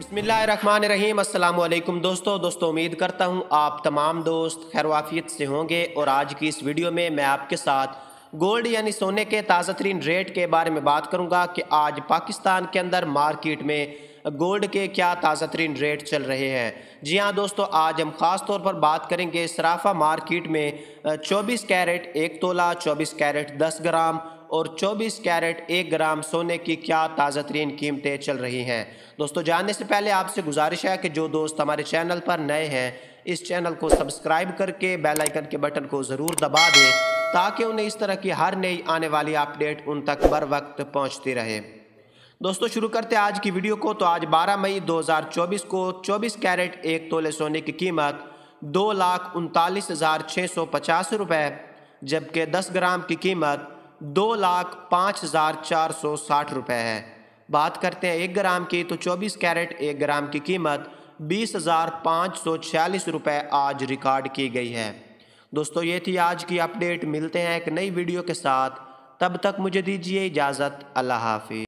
बिस्मिल्लाहिर्रहमानिर्रहीम। अस्सलाम वालेकुम दोस्तों उम्मीद करता हूँ आप तमाम दोस्त खैर वाफियत से होंगे। और आज की इस वीडियो में मैं आपके साथ गोल्ड यानी सोने के ताज़ा तरीन रेट के बारे में बात करूँगा कि आज पाकिस्तान के अंदर मार्केट में गोल्ड के क्या ताज़ा तरीन रेट चल रहे हैं। जी हाँ दोस्तों, आज हम ख़ास तौर पर बात करेंगे सराफा मार्केट में 24 कैरेट 1 तोला, 24 कैरेट 10 ग्राम और 24 कैरेट 1 ग्राम सोने की क्या ताज़ा तरीन कीमतें चल रही हैं। दोस्तों जानने से पहले आपसे गुजारिश है कि जो दोस्त हमारे चैनल पर नए हैं इस चैनल को सब्सक्राइब करके बेल आइकन के बटन को ज़रूर दबा दें ताकि उन्हें इस तरह की हर नई आने वाली अपडेट उन तक बर वक्त पहुँचती रहे। दोस्तों शुरू करते हैं आज की वीडियो को। तो आज 12 मई 2024 को 24 कैरेट 1 तोले सोने की कीमत 2,39,650 रुपये, जबकि 10 ग्राम की कीमत 2,05,460 रुपये है। बात करते हैं 1 ग्राम की, तो 24 कैरेट 1 ग्राम की कीमत 20,546 रुपये आज रिकॉर्ड की गई है। दोस्तों ये थी आज की अपडेट। मिलते हैं एक नई वीडियो के साथ, तब तक मुझे दीजिए इजाज़त। अल्लाह हाफिज़।